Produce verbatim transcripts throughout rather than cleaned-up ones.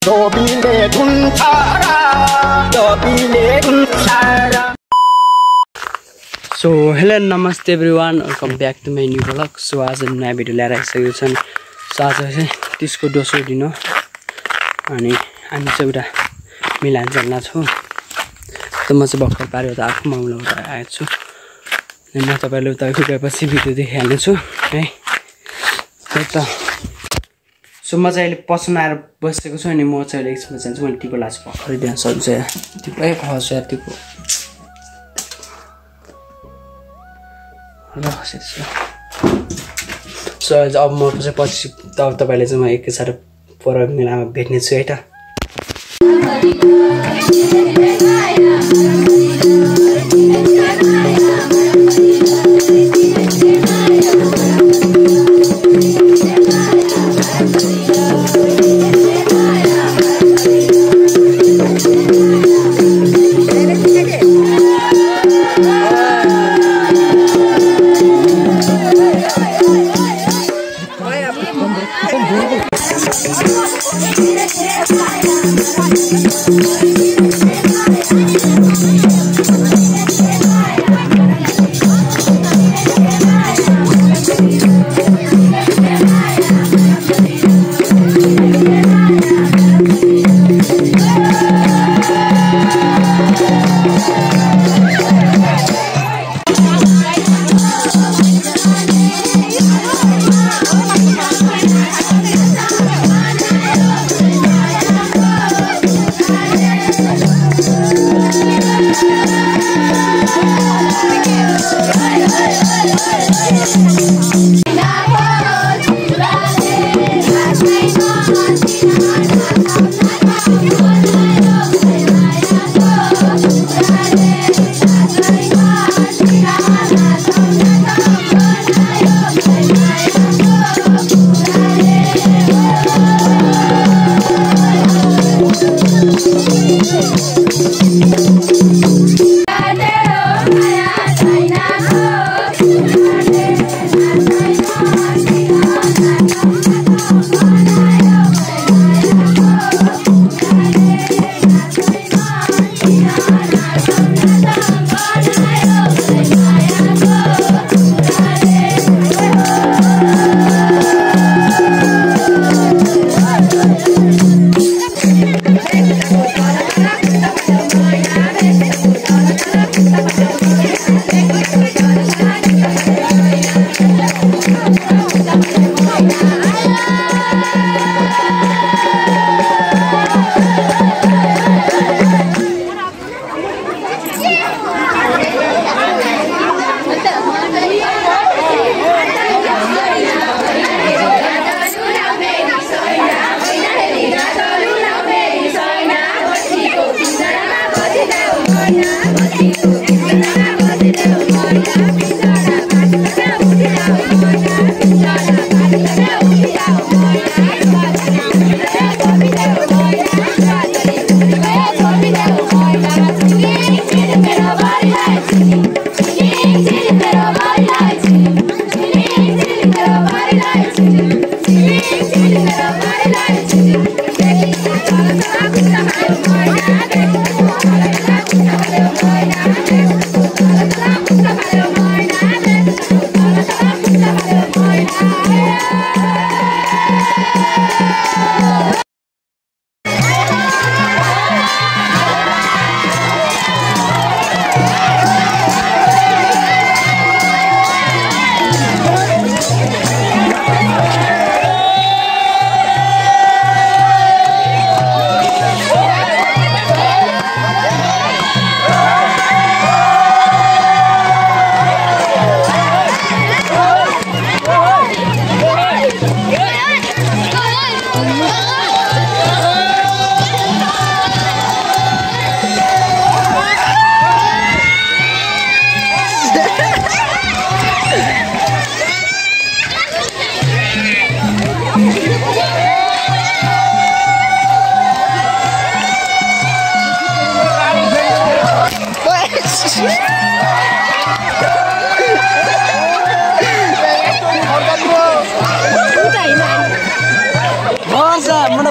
Dobile Guntara, Dobile Guntara. So hello namaste everyone, welcome back to my new vlog. So आज नयाँ video ल्याएर आइसकेको छ नि। सो आज चाहिँ त्यसको दोस्रो दिन हो अनि हामी चाहिँ एउटा मिलान जान्न छौँ। त म चाहिँ भर्खर पारेर त आफू माउलाबाट आएको छु अनि म तपाईँलाई उता गएपछि भिडियो देखाइहाल्ने छु है। त सो म चाहिँ अहिले पसलमा आएर बसेको छु अनि म चाहिँ अहिले एकछिनमा जान्छु। मैले टिपो लाछु भर्खरै त्यहाँ सल्छ टिपै खस्छ टिपो सो अब म चाहिँ पछि तब तपाईँले चाहिँ म एकैसाथ पर मेलामा भेट्ने छु है त।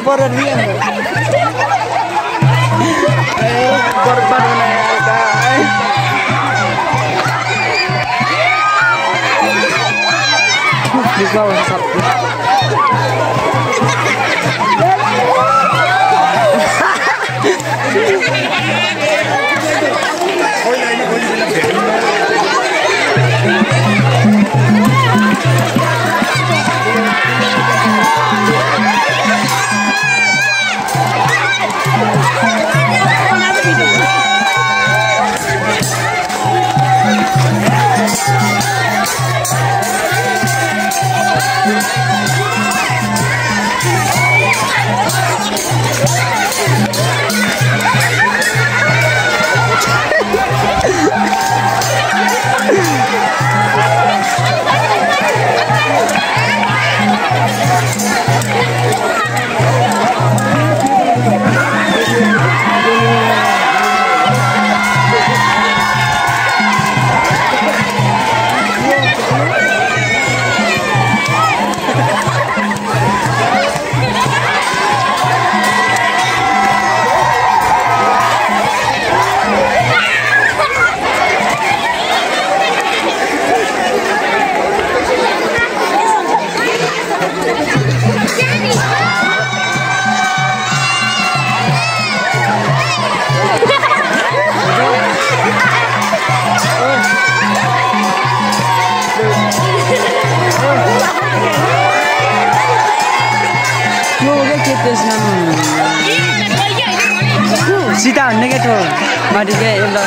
पर रिया बर्बाद बनाएगा सीता भन्ने के थियो माथि के एउटा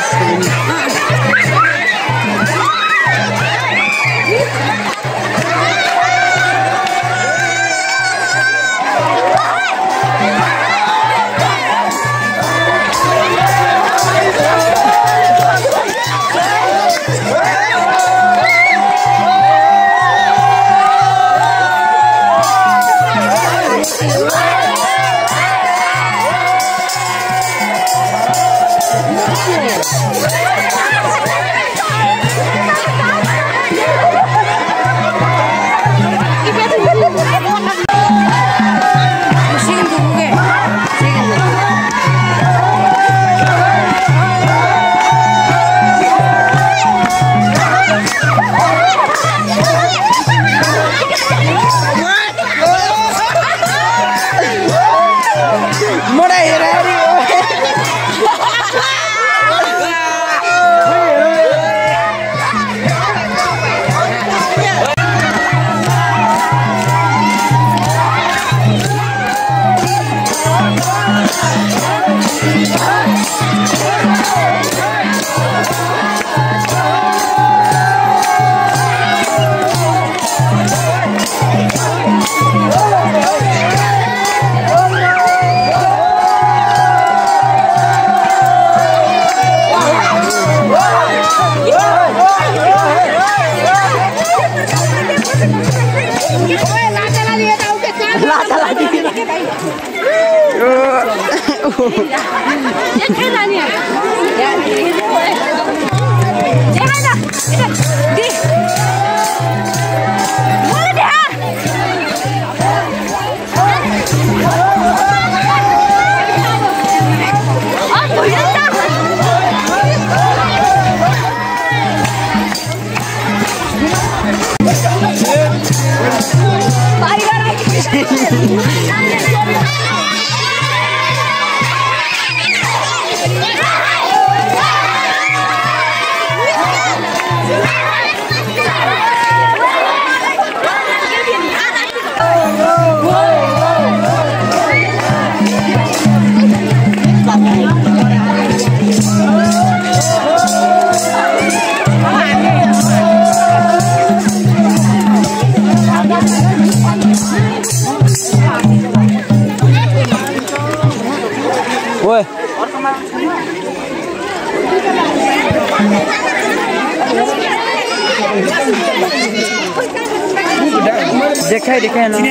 देखाई देखाई ना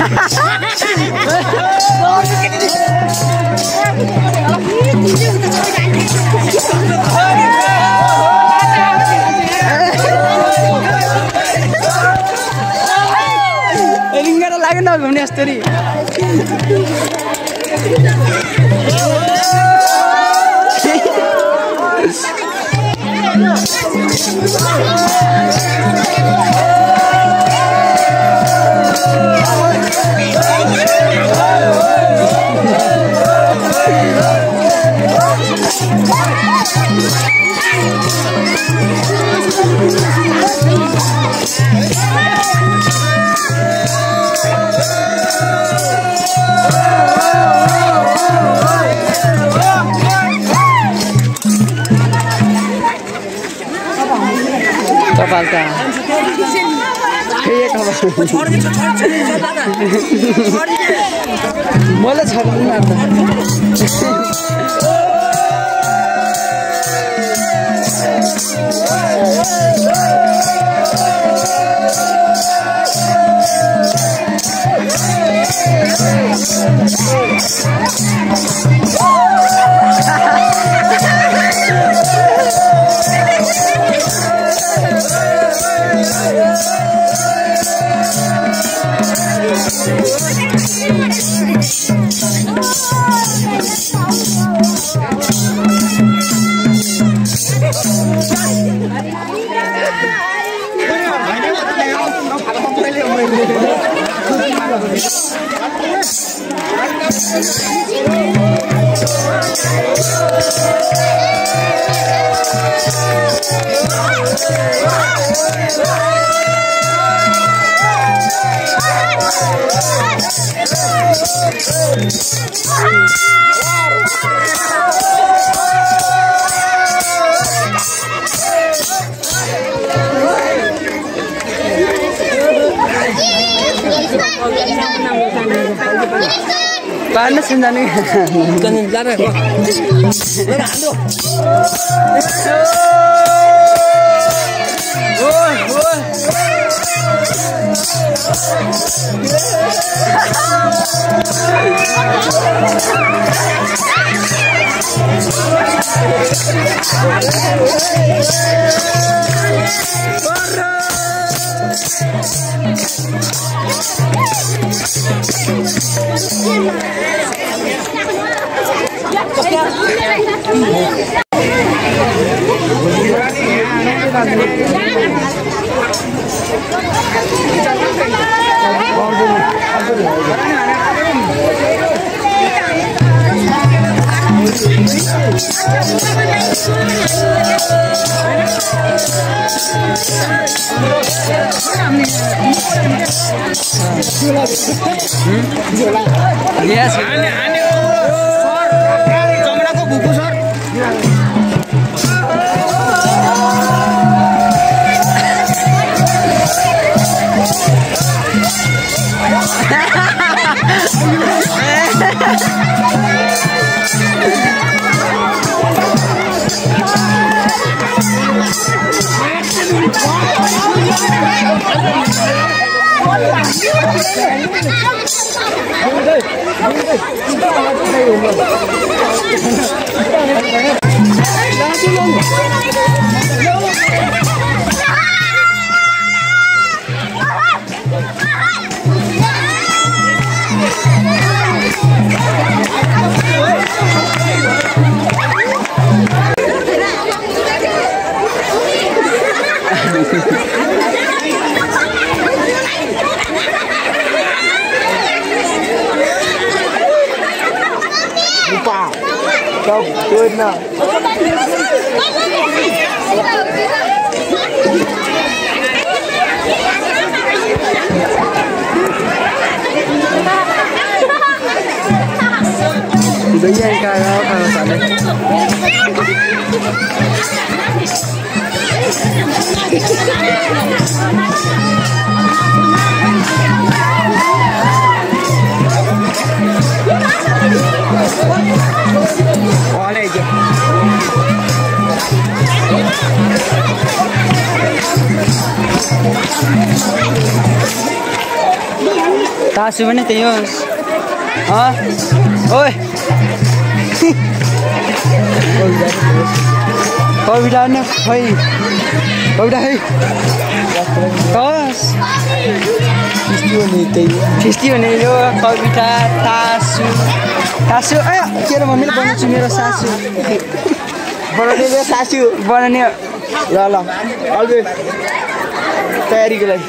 रिंगर लाग्यो न घुम्ने यस्तरी कपाल का मलाई छ Paano sendiri? Bukan lara kok. Lara ando. Woi, woi. Yes. Ane ane sor. Jomla ko buku sor. Lupa. Kau tuh nak. Bây giờ cái đó phải làm gì? Olha aí. सासू पनि त्यही हो अँ ओए कविता न खै कविता खै कस फिस्टी भने यो कविता तासु तासु ए के रे मम्मीले बनाउँछु मेरो सासू बनाउने मेरो सासू बनाउने ल ल अलबे तयारीको लागि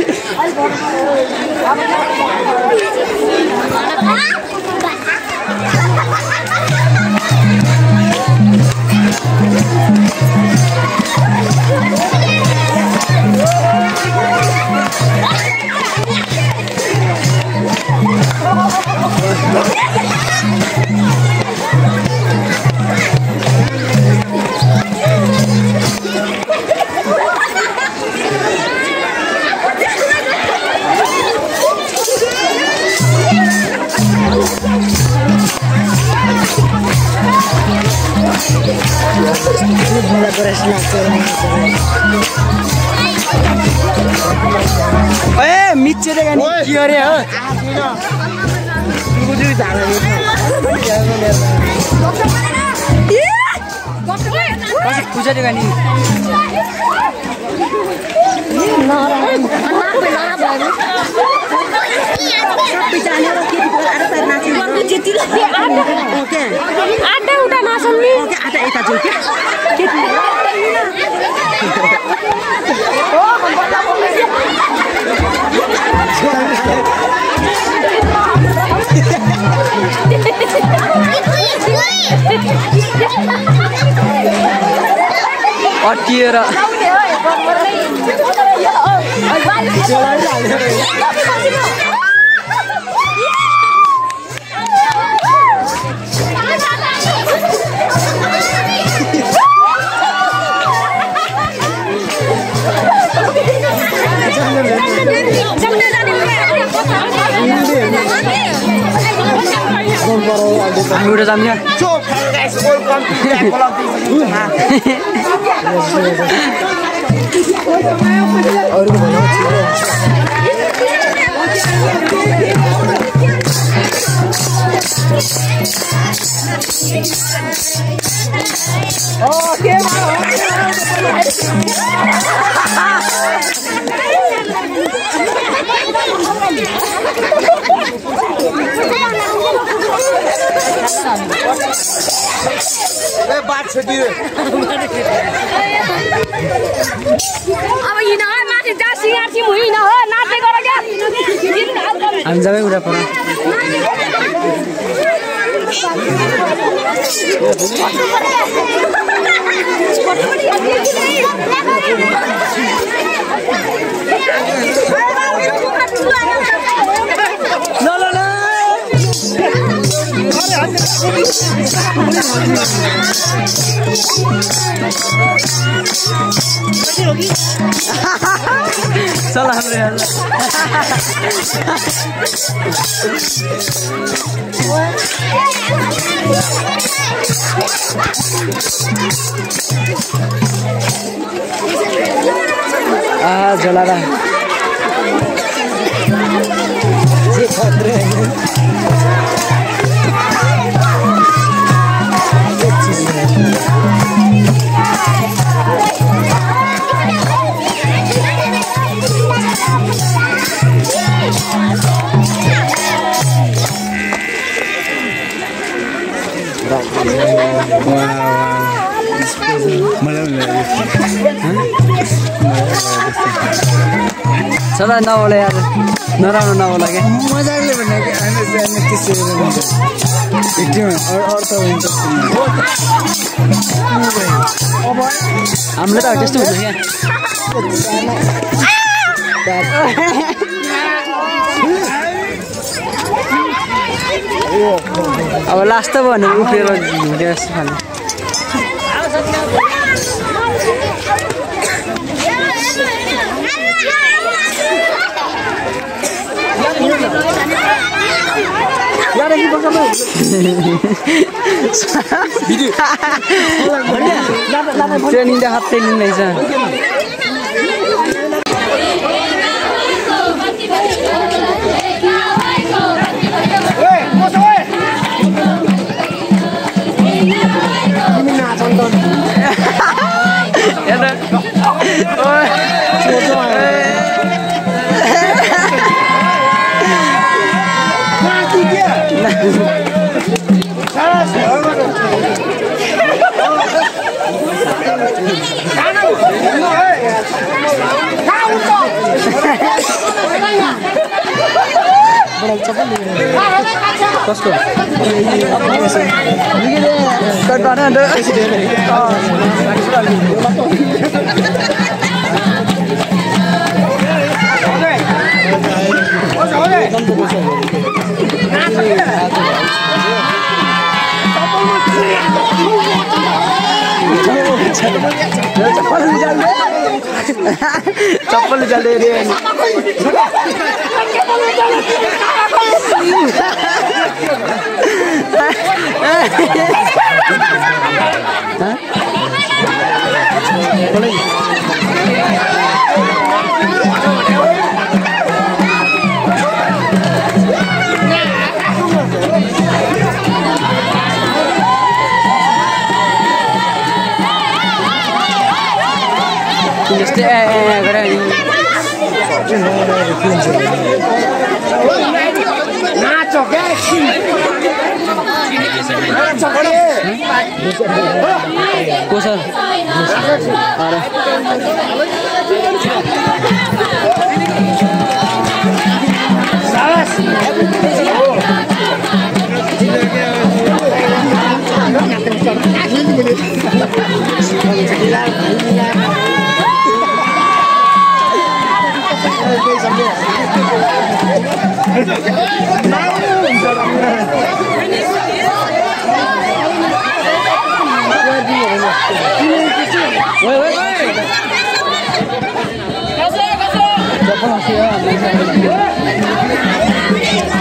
ए मिच्चेले गानी के अरे हो कसै खुजरे गानी आटा उठा नसम्मी आटा यता जाऊ क्या अटिएर udah jamnya. So, guys, welcome to the vlog. Eh, baat sedih. अब हिँड है माथि जा सिंगार छिम हिँड हो नाच्दै गर क्या हामी जबै उडा पर ल ल ल चल हाम्रो यार आ जलारा जे खतरे चला नहोला यार नराम्रो नहोला क्या मजाले भनेको हामी जाने त्यसरी हुन्छ एकदमै अर्थ हुन्छ अब हाम्रो त त्यस्तो हुन्छ क्या अब लास्ट त भने उफ्रेर हुँदै जस्तो खाले ट्रेनिङ त हाफ ट्रेनिङ रहेछ कसको कटबाना द चप्पल निकाल दे चप्पल निकाल दे रे Just eh gara ni. Nacho ke? Nacho ke? Kosar. Are. Salas. Woi woi woi. Kasih kasih.